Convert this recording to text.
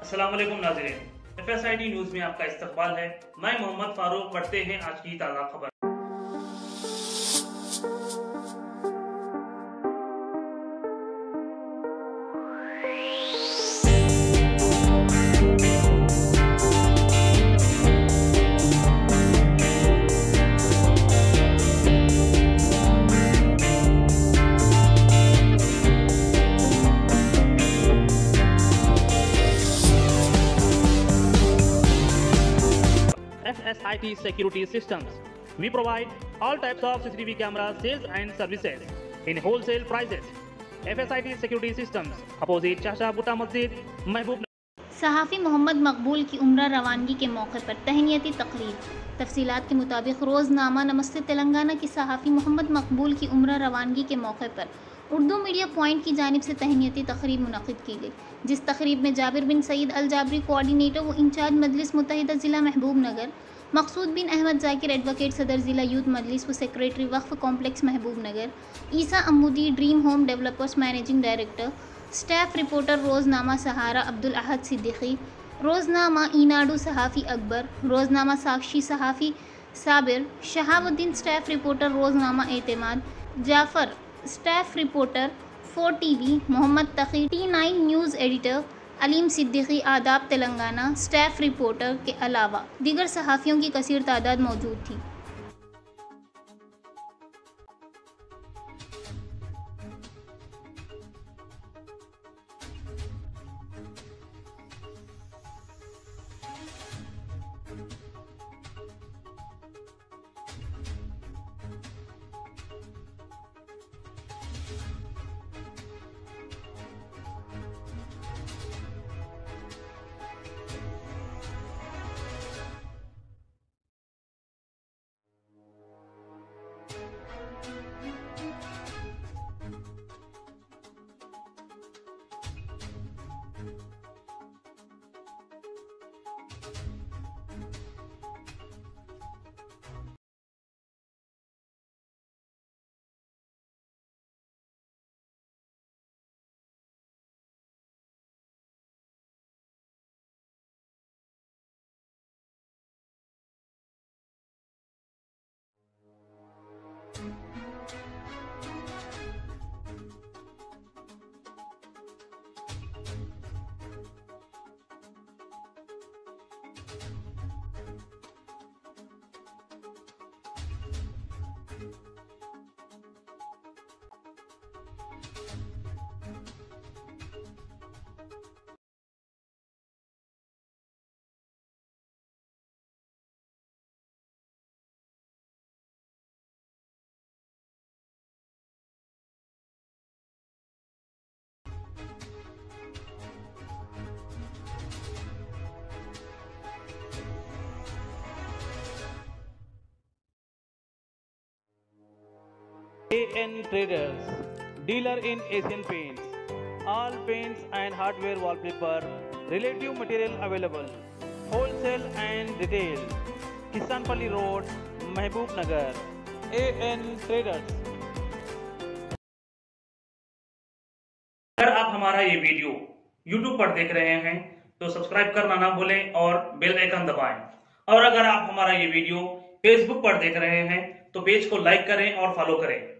अस्सलाम वालेकुम नाज़रीन, FSID न्यूज में आपका इस्तकबाल है। मैं मोहम्मद फारूक। पढ़ते हैं आज की ताज़ा खबर। FSIT Security Systems. We provide all types of CCTV camera sales and services in wholesale prices. FSIT Security Systems, opposite Shahshah Butta Masjid, महबूब। सहाफ़ी मोहम्मद मकबूल की उम्रा रवानगी के मौके पर तहनीती तकरीब। तफसीलात के मुताबिक रोज़नामा नमस्ते तेलंगाना की सहाफ़ी मोहम्मद मकबूल की उम्रा रवानगी के मौके पर उर्दू मीडिया पॉइंट की जानिब से तहनीती तकरीब मुनक़िद की गई, जिस तकरीब में जाबिर बिन सईद अल जाबरी कोऑर्डिनेटर व इंचार्ज मजलिस मुत्तहिदा ज़िला महबूब नगर, मकसूद बिन अहमद जाकिर एडवोकेट सदर ज़िला यूथ मजलिस व सेक्रेटरी वक्फ complex Mahabub Nagar, Isa Amoodi dream home developers managing director, staff reporter रोज़नामा सहारा अब्दुल अहद सिद्दीकी, रोज़नामा ईनाडू सहाफ़ी अकबर, रोज़नामा साक्षी सहाफ़ी साबिर, शहाबुद्दीन स्टाफ रिपोर्टर रोज़नामा Etemaad, Jafar staff reporter 4 TV, Mohammed Taqi T9 news editor, Aleem Siddiqui आदाब तेलंगाना स्टाफ रिपोर्टर के अलावा दीगर सहाफ़ियों की कसीर तादाद मौजूद थी। AN Traders, dealer in Asian paints, all paints and hardware, wallpaper, relative material available, wholesale and retail, Kisanpalli Road, Mahbub Nagar, AN Traders। अगर आप हमारा ये वीडियो YouTube पर देख रहे हैं तो सब्सक्राइब करना ना भूलें और बेल आइकन दबाएं। और अगर आप हमारा ये वीडियो Facebook पर देख रहे हैं तो पेज को लाइक करें और फॉलो करें।